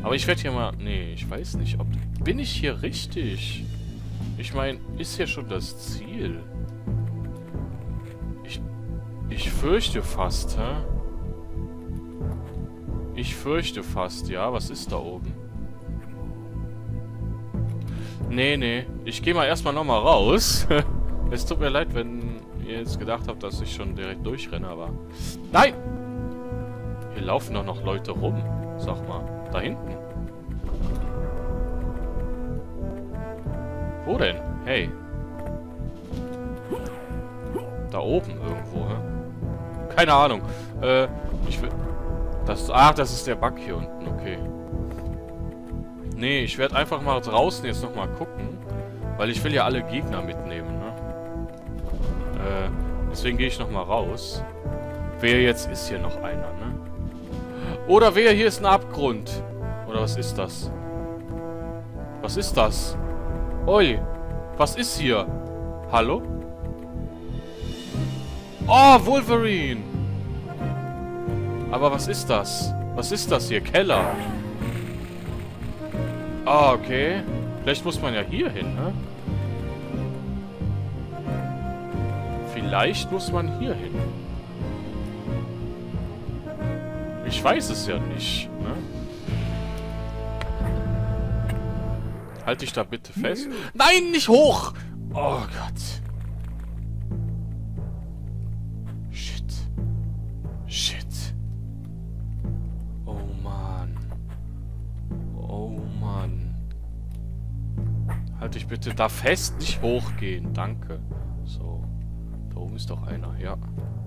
Aber ich werde hier mal... Nee, ich weiß nicht, ob... Bin ich hier richtig? Ich meine, ist hier schon das Ziel? Ich fürchte fast, hä? Ich fürchte fast, ja. Was ist da oben? Nee, nee. Ich gehe mal erstmal nochmal raus. Es tut mir leid, wenn ihr jetzt gedacht habt, dass ich schon direkt durchrenne, aber... Nein! Hier laufen doch noch Leute rum. Sag mal. Da hinten. Wo denn? Hey. Da oben irgendwo, hä? Keine Ahnung. Ich will... Ach, das ist der Bug hier unten. Okay. Nee, ich werde einfach mal draußen jetzt nochmal gucken. Weil ich will ja alle Gegner mitnehmen, ne? Deswegen gehe ich nochmal raus. Wer jetzt ist hier noch einer, ne? Oder wer hier ist ein Abgrund? Oder was ist das? Was ist das? Oi, was ist hier? Hallo? Oh, Wolverine! Aber was ist das? Was ist das hier? Keller. Ah, okay. Vielleicht muss man ja hier hin, ne? Vielleicht muss man hier hin. Ich weiß es ja nicht, ne? Halt dich da bitte fest. Nein, nicht hoch! Oh Gott. Shit. Shit. Oh Mann. Oh Mann. Halt dich bitte da fest, nicht hochgehen. Danke. So. Da oben ist doch einer, ja.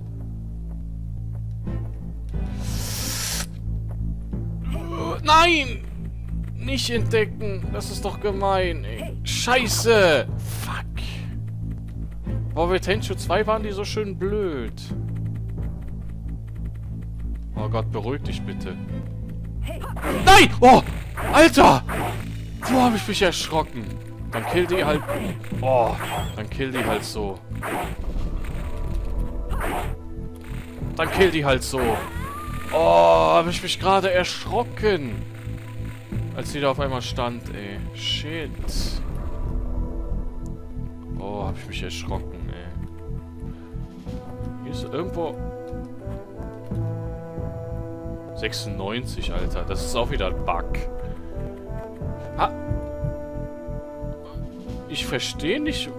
Nein! Nicht entdecken. Das ist doch gemein, ey. Scheiße! Fuck. Boah, bei Tenchu 2 waren die so schön blöd. Oh Gott, beruhig dich bitte. Nein! Oh! Alter! Wo habe ich mich erschrocken? Dann kill die halt... Oh, dann kill die halt so. Dann kill die halt so. Oh, habe ich mich gerade erschrocken. Als die da auf einmal stand, ey. Shit. Oh, habe ich mich erschrocken, ey. Hier ist irgendwo... 96, Alter. Das ist auch wieder ein Bug. Ah. Ich verstehe nicht...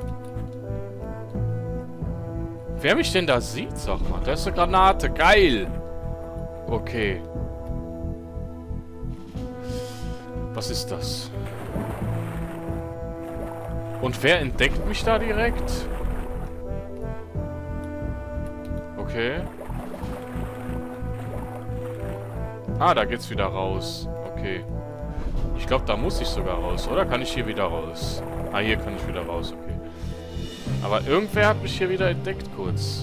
Wer mich denn da sieht, sag mal. Da ist eine Granate. Geil. Okay. Was ist das? Und wer entdeckt mich da direkt? Okay. Ah, da geht's wieder raus. Okay. Ich glaube, da muss ich sogar raus. Oder kann ich hier wieder raus? Ah, hier kann ich wieder raus. Okay. Aber irgendwer hat mich hier wieder entdeckt kurz.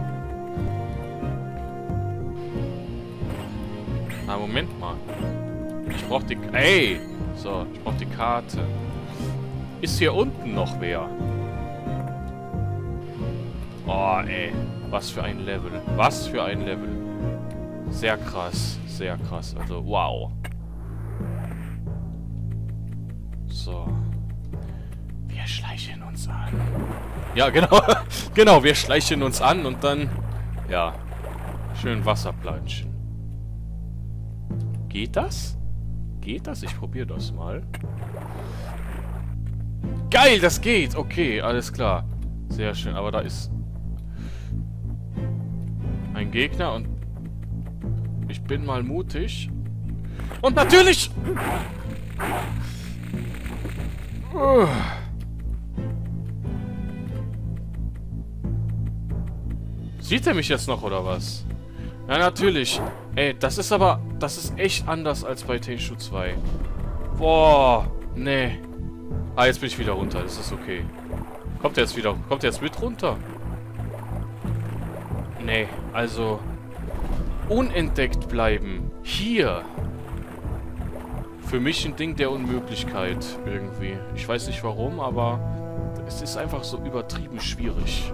Ah, Moment mal. Ich brauch die... Ey! So, ich brauch die Karte. Ist hier unten noch wer? Oh, ey. Was für ein Level. Was für ein Level. Sehr krass. Sehr krass. Also, wow. So. Wir schleichen uns an. Ja, genau. Genau, wir schleichen uns an und dann... Ja. Schön Wasserplanschen. Geht das? Geht das? Ich probiere das mal. Geil, das geht! Okay, alles klar. Sehr schön, aber da ist... ein Gegner und... ich bin mal mutig. Und natürlich... Sieht er mich jetzt noch, oder was? Ja, natürlich. Ey, das ist aber... das ist echt anders als bei Tenchu 2. Boah. Nee. Ah, jetzt bin ich wieder runter. Das ist okay. Kommt er jetzt wieder... kommt er jetzt mit runter? Nee, also... unentdeckt bleiben. Hier. Für mich ein Ding der Unmöglichkeit. Irgendwie. Ich weiß nicht warum, aber... es ist einfach so übertrieben schwierig.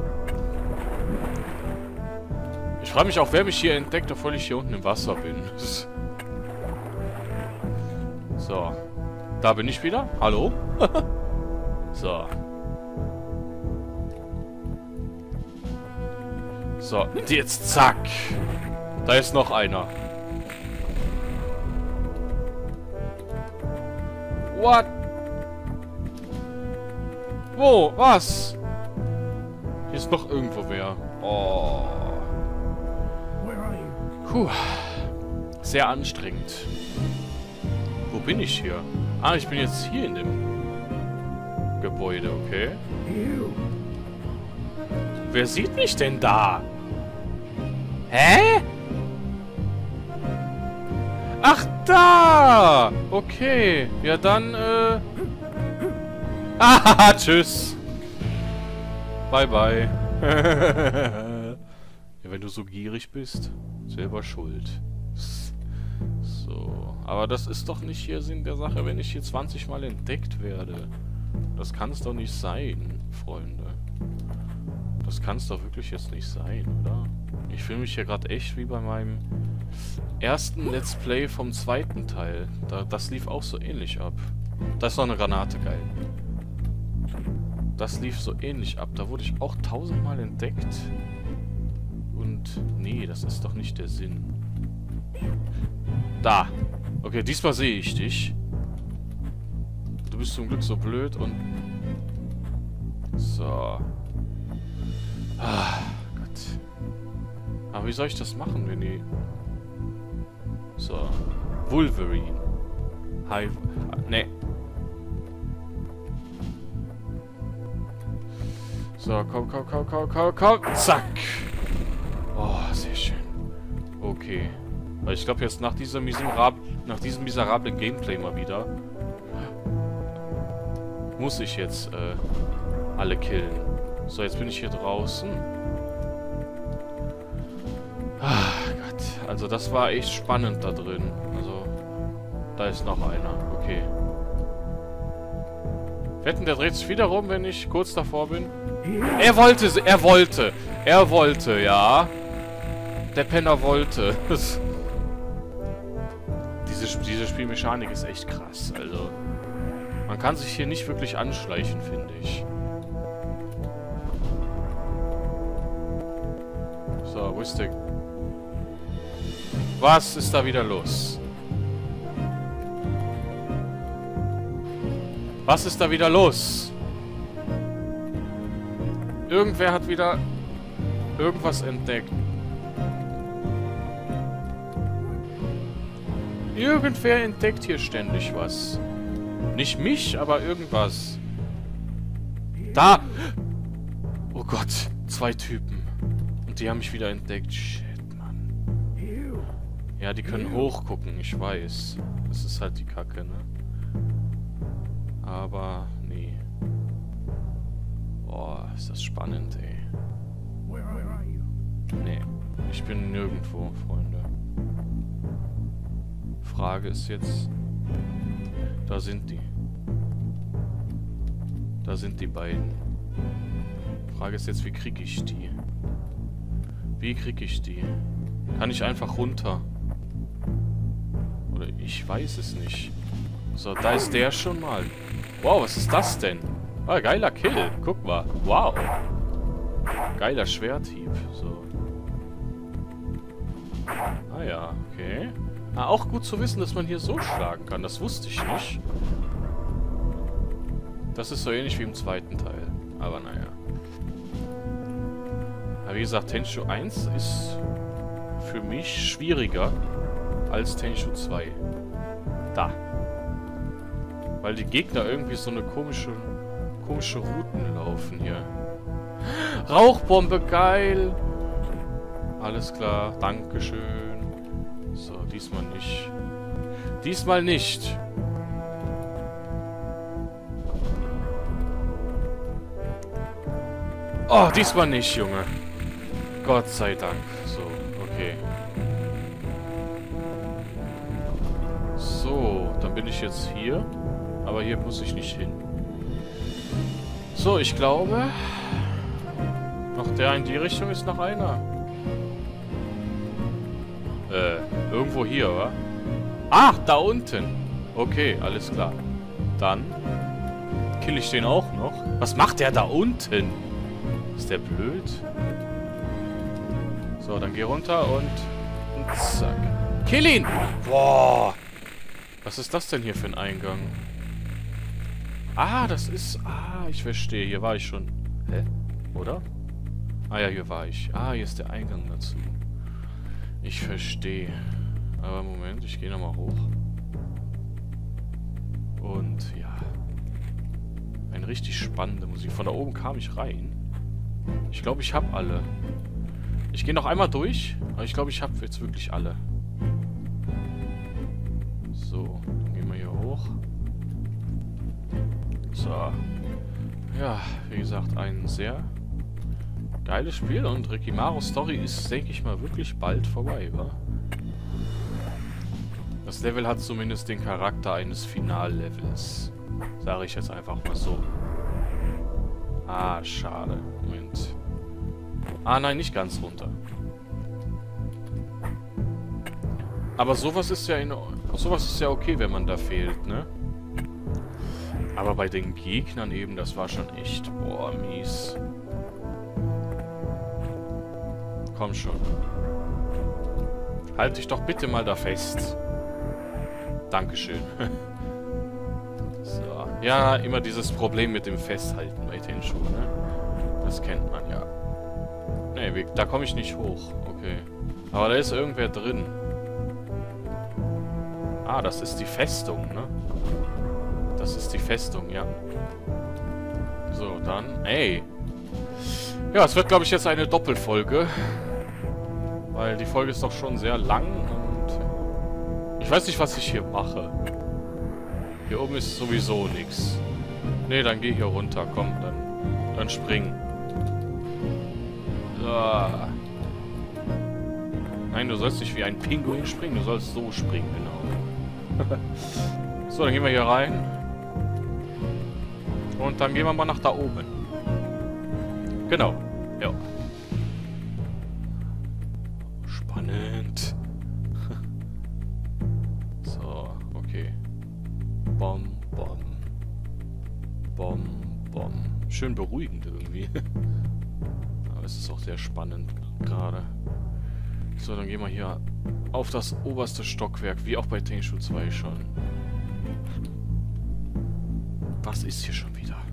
Ich frage mich auch, wer mich hier entdeckt, obwohl ich hier unten im Wasser bin. So. Da bin ich wieder. Hallo? So. So, und jetzt zack. Da ist noch einer. What? Wo? Was? Hier ist noch irgendwo wer. Oh. Puh. Sehr anstrengend. Wo bin ich hier? Ah, ich bin jetzt hier in dem Gebäude, okay. Wer sieht mich denn da? Hä? Ach, da! Okay. Ja, dann, Ah, tschüss. Bye, bye. Ja, wenn du so gierig bist, selber schuld. So. Aber das ist doch nicht hier Sinn der Sache, wenn ich hier 20 Mal entdeckt werde. Das kann es doch nicht sein, Freunde. Das kann es doch wirklich jetzt nicht sein, oder? Ich fühle mich hier gerade echt wie bei meinem ersten Let's Play vom zweiten Teil. Das lief auch so ähnlich ab. Da ist noch eine Granate, geil. Das lief so ähnlich ab. Da wurde ich auch 1000-mal entdeckt. Und nee, das ist doch nicht der Sinn. Da. Okay, diesmal sehe ich dich. Du bist zum Glück so blöd und... So. Ah, Gott. Aber wie soll ich das machen, wenn die... So. Wolverine. Hi... Ne. So, komm, komm, komm, komm, komm, komm. Zack. Oh, sehr schön. Okay. Weil ich glaube jetzt nach diesem miserablen Gameplay mal wieder muss ich jetzt alle killen. So, jetzt bin ich hier draußen. Ah, Gott. Also das war echt spannend da drin. Also, da ist noch einer. Okay. Wetten, der dreht sich wieder rum, wenn ich kurz davor bin. Er wollte, ja. Der Penner wollte. Diese Spielmechanik ist echt krass, also. Man kann sich hier nicht wirklich anschleichen, finde ich. So, wo ist der... Was ist da wieder los? Was ist da wieder los? Irgendwer hat wieder irgendwas entdeckt. Irgendwer entdeckt hier ständig was. Nicht mich, aber irgendwas. Da! Oh Gott, 2 Typen. Und die haben mich wieder entdeckt. Shit, Mann. Ja, die können hochgucken, ich weiß. Das ist halt die Kacke, ne? Aber, nee. Boah, ist das spannend, ey. Nee, ich bin nirgendwo, Freunde. Frage ist jetzt... Da sind die. Da sind die beiden. Frage ist jetzt, wie kriege ich die? Wie kriege ich die? Kann ich einfach runter? Oder ich weiß es nicht. So, da ist der schon mal. Wow, was ist das denn? Ah, geiler Kill. Guck mal. Wow. Geiler Schwerthieb. So. Ah ja, okay. Ah, auch gut zu wissen, dass man hier so schlagen kann. Das wusste ich nicht. Das ist so ähnlich wie im zweiten Teil. Aber naja. Aber wie gesagt, Tenchu 1 ist für mich schwieriger als Tenchu 2. Da. Weil die Gegner irgendwie so eine komische Routen laufen hier. Rauchbombe, geil! Alles klar, dankeschön. So, diesmal nicht. Diesmal nicht. Oh, diesmal nicht, Junge. Gott sei Dank. So, okay. So, dann bin ich jetzt hier. Aber hier muss ich nicht hin. So, ich glaube... Noch der in die Richtung ist noch einer. Irgendwo hier, oder? Ach, da unten. Okay, alles klar. Dann kill ich den auch noch. Was macht der da unten? Ist der blöd? So, dann geh runter und zack. Kill ihn! Boah! Was ist das denn hier für ein Eingang? Ah, das ist... Ah, ich verstehe. Hier war ich schon. Hä? Oder? Ah ja, hier war ich. Ah, hier ist der Eingang dazu. Ich verstehe. Aber Moment, ich gehe nochmal hoch. Und ja. Eine richtig spannende Musik. Von da oben kam ich rein. Ich glaube, ich habe alle. Ich gehe noch einmal durch. Aber ich glaube, ich habe jetzt wirklich alle. So, dann gehen wir hier hoch. So. Ja, wie gesagt, ein sehr geiles Spiel. Und Rikimaros Story ist, denke ich mal, wirklich bald vorbei, wa? Das Level hat zumindest den Charakter eines Finallevels. Sage ich jetzt einfach mal so. Ah, schade. Moment. Ah, nein, nicht ganz runter. Aber sowas ist ja okay, wenn man da fehlt, ne? Aber bei den Gegnern eben, das war schon echt, boah, mies. Komm schon. Halt dich doch bitte mal da fest. Dankeschön. So. Ja, immer dieses Problem mit dem Festhalten bei Tenchu, ne? Das kennt man ja. Ne, da komme ich nicht hoch. Okay. Aber da ist irgendwer drin. Ah, das ist die Festung, ne? Das ist die Festung, ja. So, dann... Ey! Ja, es wird, glaube ich, jetzt eine Doppelfolge. Weil die Folge ist doch schon sehr lang und... Ich weiß nicht, was ich hier mache. Hier oben ist sowieso nichts. Ne, dann geh hier runter, komm, dann spring. So. Nein, du sollst nicht wie ein Pinguin springen, du sollst so springen, genau. So, dann gehen wir hier rein. Und dann gehen wir mal nach da oben. Genau. Ja. Spannend. So, okay. Bom, bom. Bom, bom. Schön beruhigend irgendwie. Aber es ist auch sehr spannend gerade. So, dann gehen wir hier auf das oberste Stockwerk, wie auch bei Tenchu 2 schon. Was ist hier schon wieder?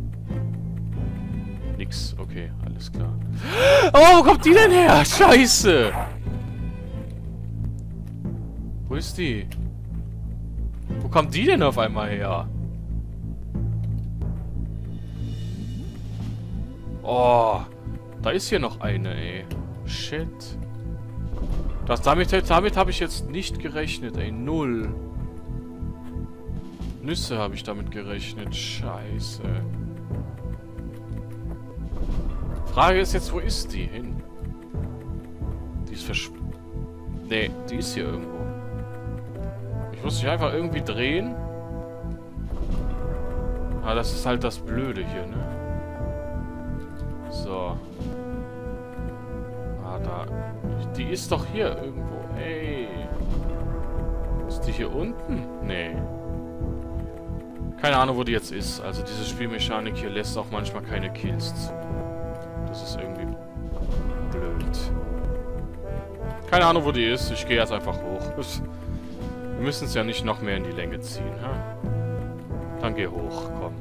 Nix. Okay, alles klar. Oh, wo kommt die denn her? Scheiße! Wo ist die? Wo kommt die denn auf einmal her? Oh, da ist hier noch eine, ey. Shit. Damit habe ich jetzt nicht gerechnet, ey. Null. Nüsse habe ich damit gerechnet. Scheiße. Frage ist jetzt, wo ist die hin? Die ist Nee, die ist hier irgendwo. Ich muss mich einfach irgendwie drehen. Ah, das ist halt das Blöde hier, ne? So. Ah, da. Die ist doch hier irgendwo. Ey. Ist die hier unten? Nee. Keine Ahnung, wo die jetzt ist. Also diese Spielmechanik hier lässt auch manchmal keine Kills zu. Das ist irgendwie blöd. Keine Ahnung, wo die ist. Ich gehe jetzt einfach hoch. Wir müssen es ja nicht noch mehr in die Länge ziehen, ha? Dann geh hoch, komm.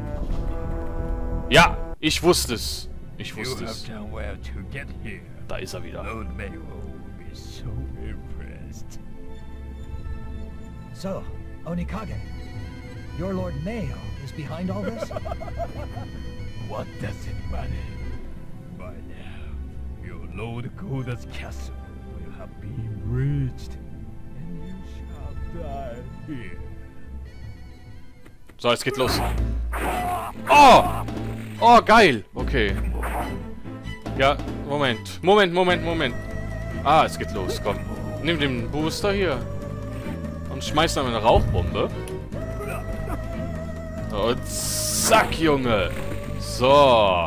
Ja, ich wusste es. Ich wusste es. Da ist er wieder. So, Onikage. Your Lord Mayo is behind all this? What does it matter? By now, your Lord Koda's castle will have been reached, and you shall die here. So, es geht los. Oh! Oh, geil! Okay. Ja, Moment. Ah, es geht los, komm. Nimm den Booster hier. Und schmeiß dann eine Rauchbombe. Und zack, Junge. So.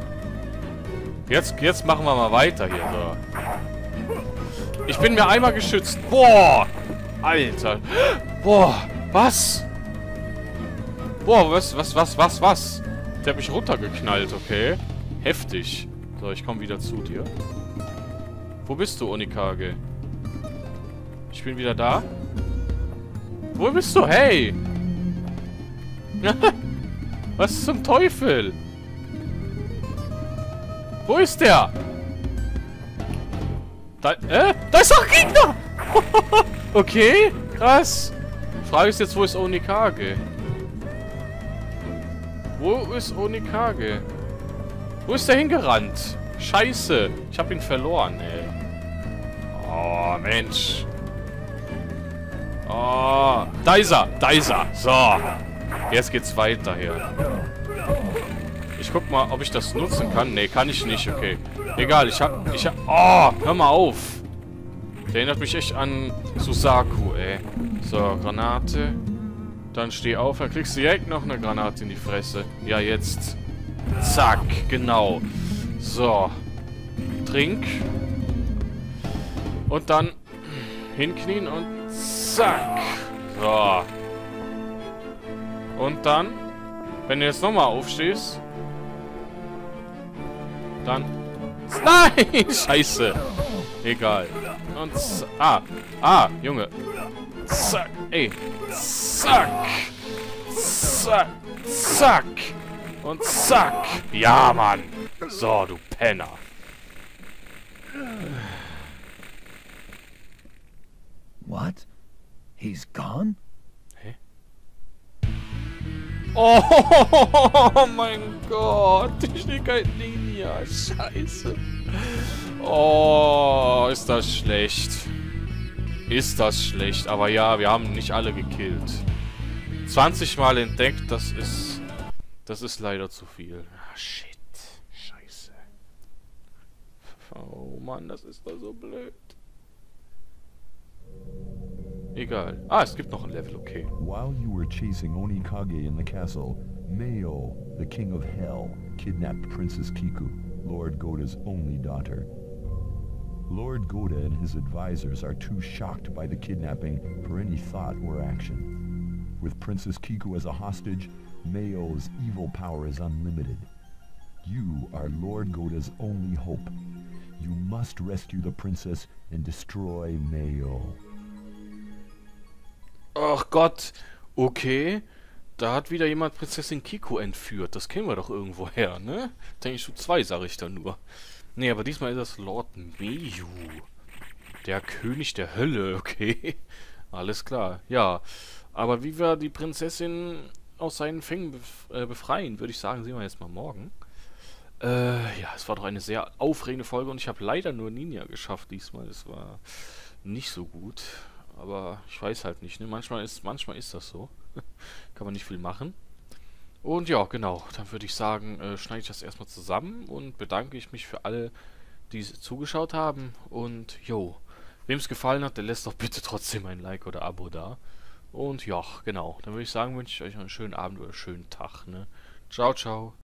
Jetzt machen wir mal weiter hier. So. Ich bin mir einmal geschützt. Boah. Alter. Boah. Was? Boah, was? Der hat mich runtergeknallt, okay. Heftig. So, ich komme wieder zu dir. Wo bist du, Onikage? Ich bin wieder da. Wo bist du? Hey! Was zum Teufel? Wo ist der? Da ist doch ein Gegner! Okay, krass. Frage ist jetzt, wo ist Onikage? Wo ist Onikage? Wo ist der hingerannt? Scheiße. Ich hab ihn verloren, ey. Oh, Mensch. Oh, da ist er. Da ist er. So. Jetzt geht's weiter hier. Ich guck mal, ob ich das nutzen kann. Nee, kann ich nicht. Okay. Egal, ich hab... Oh, hör mal auf. Der erinnert mich echt an Susaku, ey. So, Granate. Dann steh auf. Dann kriegst du direkt noch eine Granate in die Fresse. Ja, jetzt. Zack, genau. So. Trink. Und dann hinknien und zack. So. Und dann, wenn du jetzt nochmal aufstehst, dann... Nein! Scheiße. Egal. Und Junge. Zack. Ey. Zack. Zack. Zack. Und zack. Ja, Mann. So, du Penner. What? He's gone? Hä? Oh, mein Gott. Ich stehe kein Ninja. Scheiße. Oh, ist das schlecht. Ist das schlecht. Aber ja, wir haben nicht alle gekillt. 20 Mal entdeckt, das ist leider zu viel. Ah, shit. Scheiße. Oh Mann, das ist doch so blöd. Egal. Ah, es gibt noch ein Level, okay. While you were chasing Onikage in the castle, Mayo, the king of hell, kidnapped Princess Kiku, Lord Goda's only daughter. Lord Goda and his advisors are too shocked by the kidnapping for any thought or action. With Princess Kiku as a hostage, Mayo's evil power is unlimited. You are Lord Goda's only hope. You must rescue the princess and destroy Mayo. Ach Gott. Okay. Da hat wieder jemand Prinzessin Kiku entführt. Das kennen wir doch irgendwo her, ne? Tennishu 2, sage ich da nur. Nee, aber diesmal ist das Lord Mayu. Der König der Hölle, okay. Alles klar. Ja. Aber wie wir die Prinzessin aus seinen Fängen befreien, würde ich sagen, sehen wir jetzt mal morgen. Ja, es war doch eine sehr aufregende Folge und ich habe leider nur Ninja geschafft diesmal. Es war nicht so gut. Aber ich weiß halt nicht, ne? Manchmal ist das so. Kann man nicht viel machen. Und ja, genau. Dann würde ich sagen, schneide ich das erstmal zusammen und bedanke ich mich für alle, die zugeschaut haben. Und jo, wem es gefallen hat, der lässt doch bitte trotzdem ein Like oder Abo da. Und ja, genau. Dann würde ich sagen, wünsche ich euch einen schönen Abend oder einen schönen Tag, ne? Ciao, ciao.